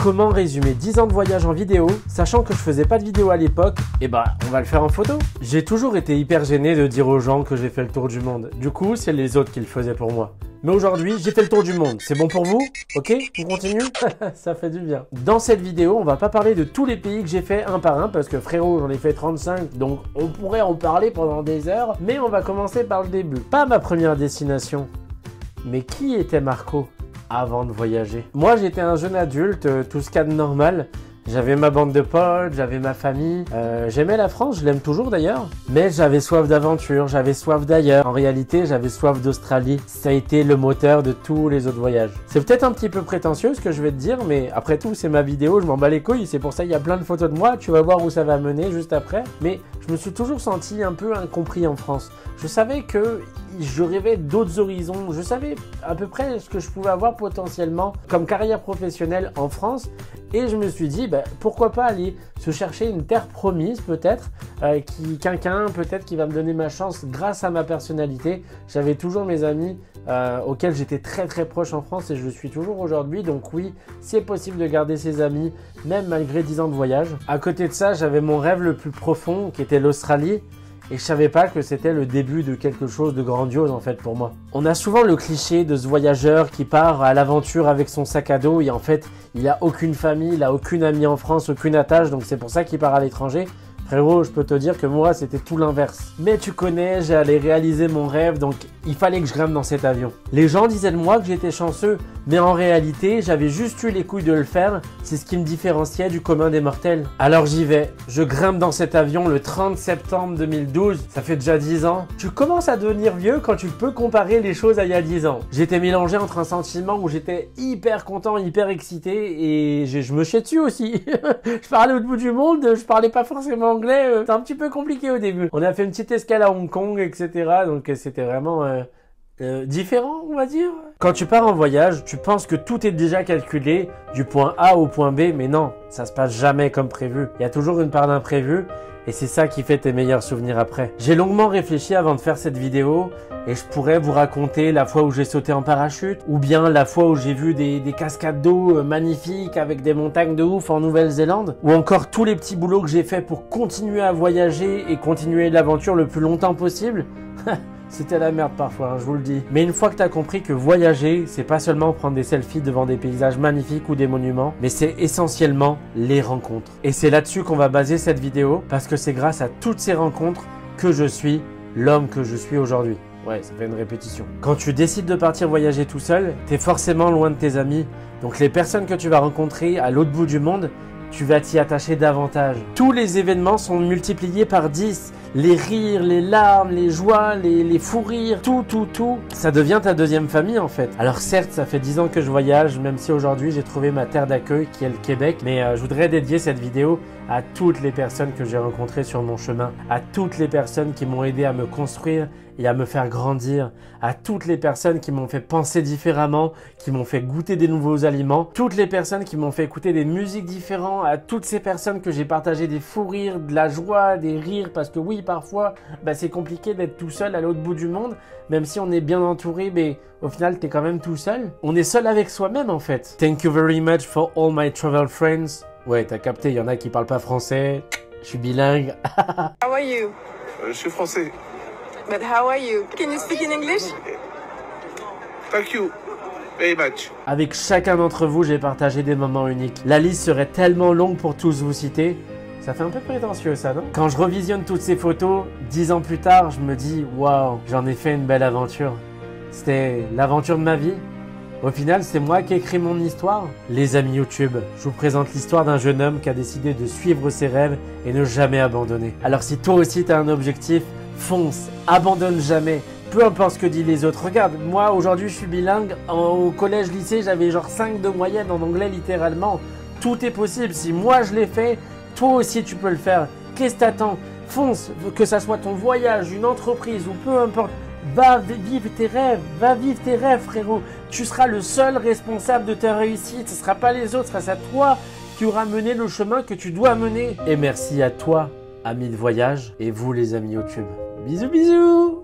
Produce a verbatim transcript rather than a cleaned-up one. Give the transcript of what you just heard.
Comment résumer dix ans de voyage en vidéo, sachant que je faisais pas de vidéo à l'époque? Et bah, on va le faire en photo. J'ai toujours été hyper gêné de dire aux gens que j'ai fait le tour du monde. Du coup, c'est les autres qui le faisaient pour moi. Mais aujourd'hui, j'ai fait le tour du monde. C'est bon pour vous? Ok? On continue? Ça fait du bien. Dans cette vidéo, on va pas parler de tous les pays que j'ai fait un par un, parce que frérot, j'en ai fait trente-cinq, donc on pourrait en parler pendant des heures. Mais on va commencer par le début. Pas ma première destination. Mais qui était Marco avant de voyager? Moi, j'étais un jeune adulte, euh, tout ce qu'il y a de normal. J'avais ma bande de potes, j'avais ma famille. Euh, J'aimais la France, je l'aime toujours d'ailleurs. Mais j'avais soif d'aventure, j'avais soif d'ailleurs. En réalité, j'avais soif d'Australie. Ça a été le moteur de tous les autres voyages. C'est peut-être un petit peu prétentieux ce que je vais te dire, mais après tout, c'est ma vidéo, je m'en bats les couilles. C'est pour ça qu'il y a plein de photos de moi. Tu vas voir où ça va mener juste après. Mais je me suis toujours senti un peu incompris en France. Je savais que je rêvais d'autres horizons. Je savais à peu près ce que je pouvais avoir potentiellement comme carrière professionnelle en France. Et je me suis dit, bah, pourquoi pas aller se chercher une terre promise peut-être, euh, qui quelqu'un peut-être qui va me donner ma chance grâce à ma personnalité. J'avais toujours mes amis euh, auxquels j'étais très très proche en France et je le suis toujours aujourd'hui. Donc oui, c'est possible de garder ses amis même malgré dix ans de voyage. À côté de ça, j'avais mon rêve le plus profond qui était l'Australie. Et je savais pas que c'était le début de quelque chose de grandiose en fait pour moi. On a souvent le cliché de ce voyageur qui part à l'aventure avec son sac à dos et en fait il a aucune famille, il a aucune amie en France, aucune attache, donc c'est pour ça qu'il part à l'étranger. Frérot, je peux te dire que moi, c'était tout l'inverse. Mais tu connais, j'allais réaliser mon rêve, donc il fallait que je grimpe dans cet avion. Les gens disaient de moi que j'étais chanceux, mais en réalité, j'avais juste eu les couilles de le faire. C'est ce qui me différenciait du commun des mortels. Alors j'y vais. Je grimpe dans cet avion le trente septembre deux mille douze. Ça fait déjà dix ans. Tu commences à devenir vieux quand tu peux comparer les choses à il y a dix ans. J'étais mélangé entre un sentiment où j'étais hyper content, hyper excité, et je, je me chiais dessus aussi. Je parlais au bout du monde, je parlais pas forcément anglais. C'est un petit peu compliqué au début. On a fait une petite escale à Hong Kong, et cetera. Donc c'était vraiment euh, euh, différent, on va dire. Quand tu pars en voyage, tu penses que tout est déjà calculé du point A au point B, mais non, ça se passe jamais comme prévu. Il y a toujours une part d'imprévu. Et c'est ça qui fait tes meilleurs souvenirs après. J'ai longuement réfléchi avant de faire cette vidéo et je pourrais vous raconter la fois où j'ai sauté en parachute ou bien la fois où j'ai vu des, des cascades d'eau magnifiques avec des montagnes de ouf en Nouvelle-Zélande ou encore tous les petits boulots que j'ai fait pour continuer à voyager et continuer l'aventure le plus longtemps possible. C'était la merde parfois, hein, je vous le dis. Mais une fois que tu as compris que voyager, c'est pas seulement prendre des selfies devant des paysages magnifiques ou des monuments, mais c'est essentiellement les rencontres. Et c'est là-dessus qu'on va baser cette vidéo, parce que c'est grâce à toutes ces rencontres que je suis l'homme que je suis aujourd'hui. Ouais, ça fait une répétition. Quand tu décides de partir voyager tout seul, t'es forcément loin de tes amis. Donc les personnes que tu vas rencontrer à l'autre bout du monde, tu vas t'y attacher davantage. Tous les événements sont multipliés par dix. Les rires, les larmes, les joies, les, les fous rires, tout, tout, tout. Ça devient ta deuxième famille en fait. Alors certes, ça fait dix ans que je voyage, même si aujourd'hui j'ai trouvé ma terre d'accueil qui est le Québec. Mais euh, je voudrais dédier cette vidéo à toutes les personnes que j'ai rencontrées sur mon chemin, à toutes les personnes qui m'ont aidé à me construire et à me faire grandir, à toutes les personnes qui m'ont fait penser différemment, qui m'ont fait goûter des nouveaux aliments, toutes les personnes qui m'ont fait écouter des musiques différentes, à toutes ces personnes que j'ai partagé des fous rires, de la joie, des rires, parce que oui, parfois, bah, c'est compliqué d'être tout seul à l'autre bout du monde, même si on est bien entouré, mais au final, t'es quand même tout seul. On est seul avec soi-même en fait. Thank you very much for all my travel friends. Ouais, t'as capté, il y en a qui parlent pas français, je suis bilingue. How are you? Euh, je suis français. But how are you? Can you speak in English? Thank you very much. Avec chacun d'entre vous, j'ai partagé des moments uniques. La liste serait tellement longue pour tous vous citer. Ça fait un peu prétentieux ça, non? Quand je revisionne toutes ces photos, dix ans plus tard, je me dis « Waouh, j'en ai fait une belle aventure. » C'était l'aventure de ma vie. Au final, c'est moi qui ai écrit mon histoire. Les amis YouTube, je vous présente l'histoire d'un jeune homme qui a décidé de suivre ses rêves et ne jamais abandonner. Alors si toi aussi tu as un objectif, fonce, abandonne jamais. Peu importe ce que disent les autres. Regarde, moi aujourd'hui je suis bilingue. En, au collège, lycée, j'avais genre cinq de moyenne en anglais littéralement. Tout est possible. Si moi je l'ai fait, toi aussi tu peux le faire. Qu'est-ce que t'attends? Fonce, que ça soit ton voyage, une entreprise ou peu importe. Va vivre tes rêves, va vivre tes rêves frérot. Tu seras le seul responsable de ta réussite. Ce ne sera pas les autres, ce sera toi qui aura mené le chemin que tu dois mener. Et merci à toi, amis de voyage, et vous les amis YouTube. Bisous bisous.